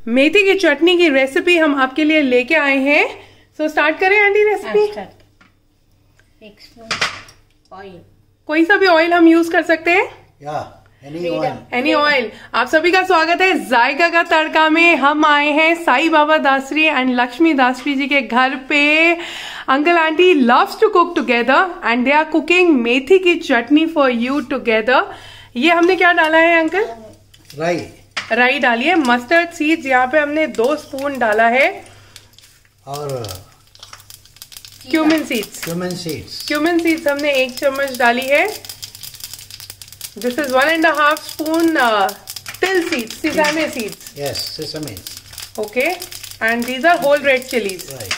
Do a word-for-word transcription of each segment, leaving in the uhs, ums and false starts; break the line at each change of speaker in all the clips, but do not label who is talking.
मेथी की चटनी की रेसिपी हम आपके लिए लेके आए हैं। सो so, स्टार्ट करें आंटी रेसिपी।
एक स्पून ऑयल,
कोई सा भी ऑयल हम यूज कर सकते हैं
या एनी ऑयल,
एनी ऑयल। आप सभी का स्वागत है जायका का तड़का में। हम आए हैं साई बाबा दासरी एंड लक्ष्मी दासरी जी के घर पे। Uncle aunty loves to cook together and they are cooking methi की चटनी फॉर यू टुगेदर। ये हमने क्या डाला है अंकल?
राई
राई डाली है। मस्टर्ड सीड्स यहाँ पे हमने दो स्पून डाला है
और
cumin seeds
cumin seeds
cumin seeds हमने एक चम्मच डाली है। This is one and half spoon til seeds, sesame seeds.
Yes, sesame.
Okay, and these are whole red chillies.
Right.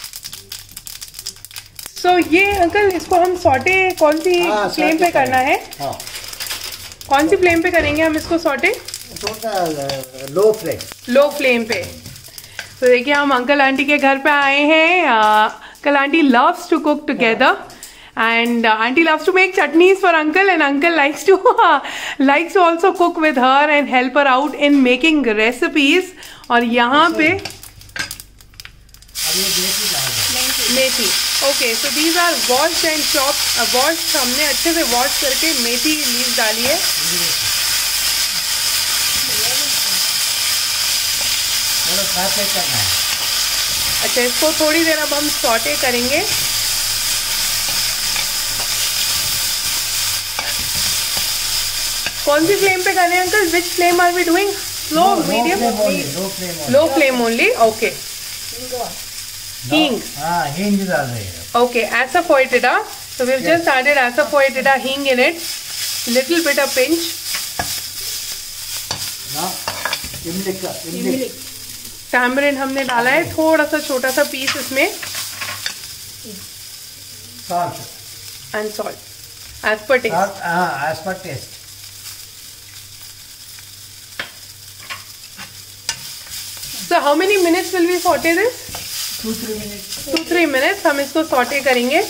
So ये अंकल इसको हम सॉटे कौन सी फ्लेम पे करना है?
हाँ,
कौन सी फ्लेम पे करेंगे हम इसको sauté?
Low flame
low flame पे। तो देखिए हम अंकल आंटी के घर पे आए हैं। Uncle aunty loves to cook together and aunty loves to make chutneys for uncle and uncle likes to likes to also cook with her and help her out in making recipes. और यहाँ पे मेथी। Okay, so these are washed and chopped. Washed हमने अच्छे से wash करके मेथी leaves डाली है।
करना है।
अच्छा, इसको थोड़ी देर अब हम सॉटे करेंगे। कौन सी फ्लेम पे करने हैं uncle? Which flame are we doing? Slow, medium, low flame only. Okay, हींग।
हाँ, हींग डाल रही है।
Okay, asafoetida. So we've just added asafoetida hing in it. Little bit of pinch.
Now, इमली का इमली।
टैमरिन हमने डाला है, थोड़ा सा छोटा सा पीस इसमें।
Salt
and salt as per taste.
Salt, ah, as per taste.
So how many minutes will we saute this?
Two three minutes.
Two three minutes हम इसको सॉटे करेंगे।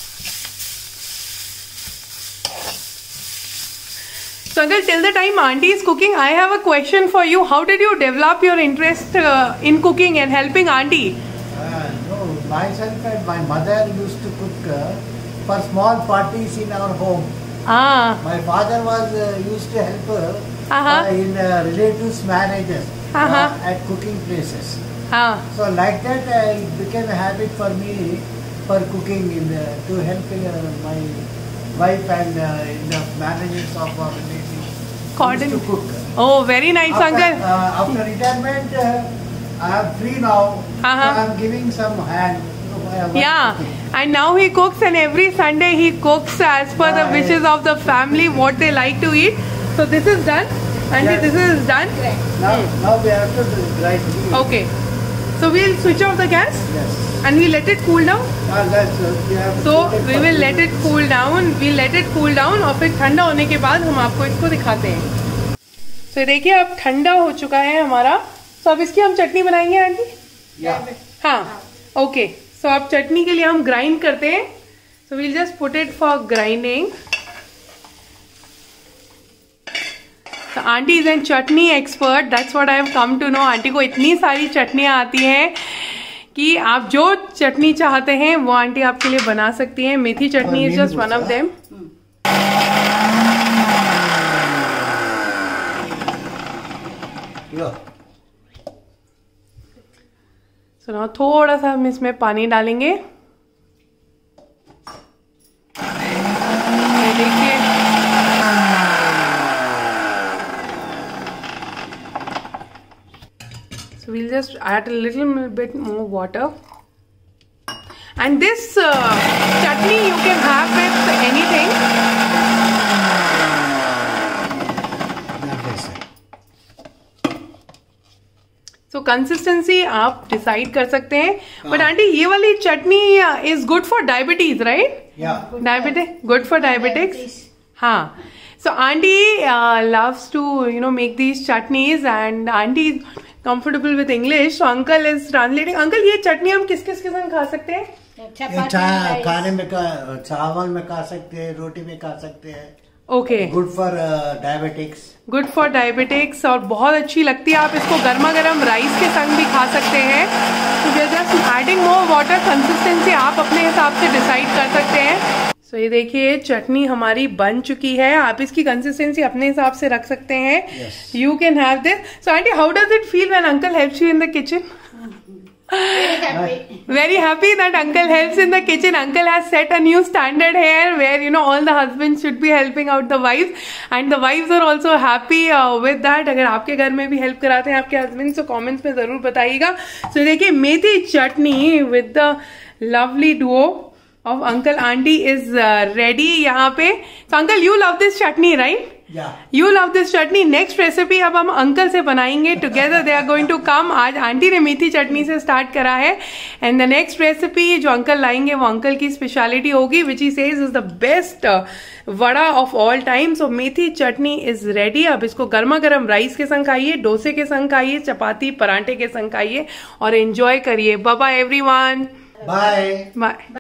So uncle, till the time auntie is cooking, I have a question for you. How did you develop your interest uh, in cooking and helping auntie?
Uh, no, myself and my mother used to cook uh, for small parties in our home.
Ah.
My father was uh, used to help her
Uh-huh.
uh, in uh, relatives' marriages
Uh-huh.
uh, at cooking places.
Ah.
So like that, uh, it became a habit for me for cooking in uh, to help uh, my wife and uh, in the marriages of our relatives.
Cordon.
Used to cook.
Oh, very nice,
After,
uncle.
uh, after retirement, uh, I am free now.
Uh-huh.
So I am giving some hand. to my wife
Yeah,
cooking.
and now he cooks, and every Sunday he cooks as per the
Yeah,
wishes
yeah.
of the family, what they like to eat. So this is done, and
Yeah.
this is done.
Now, now we have to do right.
Okay, so we'll switch off the gas
Yes.
and we let it cool down.
Now let's. Uh, we have
So
to
we will let it cool down. We let it cool down, और फिर ठंडा होने के बाद हम आपको इसको दिखाते हैं। तो देखिए अब ठंडा हो चुका है हमारा। तो अब इसकी हम चटनी बनाएंगे आंटी।
Yeah.
हाँ, ओके। सो अब चटनी के लिए हम ग्राइंड करते हैं। So we'll just put it for grinding. So aunty is an chutney expert, that's what I have come to know. Aunty को इतनी सारी चटनियां आती हैं कि आप जो चटनी चाहते हैं वो आंटी आपके लिए बना सकती हैं। Methi chutney is just one of them. So now थोड़ा सा हम इसमें पानी डालेंगे। देखिए so we'll just add a little bit more water, and this uh, chutney you can have with anything. So consistency आप डिसाइड कर सकते हैं। बट आंटी ये वाली chutney is good for diabetes, right?
Yeah.
Diabetic, good for diabetics. हाँ, so auntie uh, loves to you know make these chutneys, and auntie is comfortable with English, so uncle is translating. Uncle, ये चटनी हम किस किस के संग खा सकते हैं?
ये चा, खाने में का चावल में खा सकते हैं, रोटी में खा सकते हैं,
okay,
Good for uh, diabetics.
Good for diabetics और बहुत अच्छी लगती है। आप इसको गर्मा गर्म राइस के संग भी खा सकते हैं। तो we are just adding more water, consistency आप अपने हिसाब से डिसाइड कर सकते हैं। सो so, ये देखिए चटनी हमारी बन चुकी है। आप इसकी कंसिस्टेंसी अपने हिसाब से रख सकते हैं। You can have this. So aunty, how does it feel when uncle helps you in the kitchen?
Very happy.
Very happy that uncle helps in the kitchen. Uncle has set a new standard here where, you know, all the husbands should be helping out the wives, and the wives are also happy uh, with that. अगर आपके घर में भी help कराते हैं आपके husband, तो comments में जरूर बताइएगा। सो देखिए methi chutney with the lovely duo of Uncle Aunty is uh, ready यहाँ पे। So Uncle, you love this chutney, right?
Yeah.
You love this chutney. Next recipe अब हम अंकल से बनाएंगे। Together they are going to come। आज aunty ने मेथी चटनी से स्टार्ट करा है, and the next recipe जो अंकल लाएंगे वो अंकल की स्पेशलिटी होगी, which he says is the best uh, vada of all time। So methi chutney is ready। अब इसको गर्मा गर्म राइस के संग खाइए, डोसे के संग खाइए, चपाती परांठे के संग खाइए और एंजॉय करिए। Bye bye everyone.
Bye.
Bye.